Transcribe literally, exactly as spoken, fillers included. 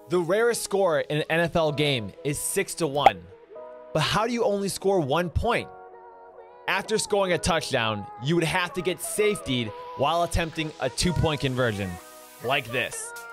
The rarest score in an N F L game is six to one. But how do you only score one point? After scoring a touchdown, you would have to get safetied while attempting a two-point conversion, like this.